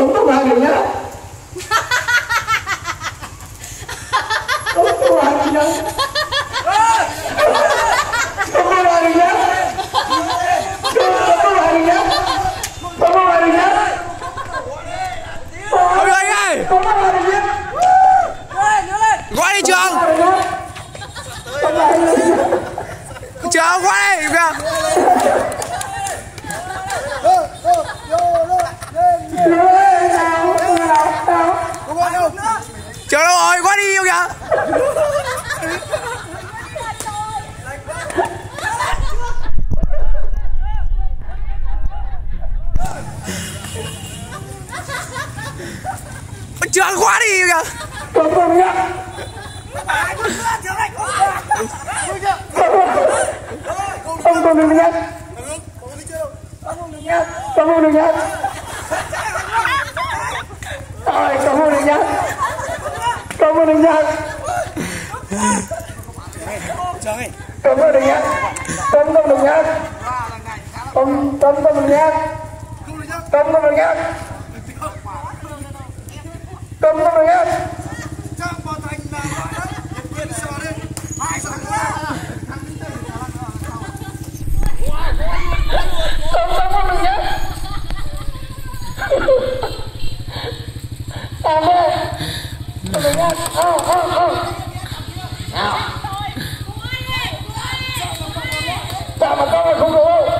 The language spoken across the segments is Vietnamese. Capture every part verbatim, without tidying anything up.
Không có vào được nhá. Không có vào được nhá. Không có vào được nhá. Không có vào được nhá. Không có vào được nhá. Không được anh ơi. Không có vào được nhá. Gọi đi Trường. Trường gọi đi kìa. Trường đâu rồi, gọi đi kìa. Trường quá đi kìa. Không có nhá. Không có được nhá. Không có được nhá. Rồi, không có được nhá. Không có được nhá. Không có được nhá. Không có được nhá. Không không có được nhá. Không có được nhá. Không có được nhá. Sao mà con không đủ đâu.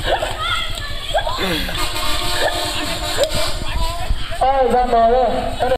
Ôi ra bờ đây.